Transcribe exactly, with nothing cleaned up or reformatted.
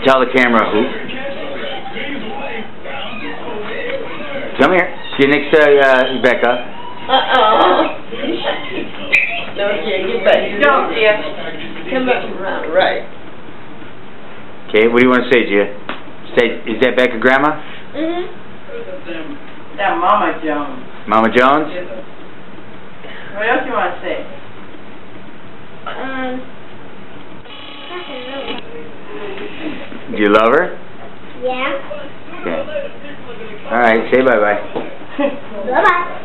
Tell the camera who. Come here. Get next to uh, Becca. Uh-oh. No, yeah, get back. Don't, yeah. Come back around, right. Okay, what do you want to say, Gia? Say, is that Becca Grandma? Mm-hmm. That Mama Jones. Mama Jones? What else you want to say? Um, Do you love her? yeah. Okay. All right, say bye-bye. Bye-bye.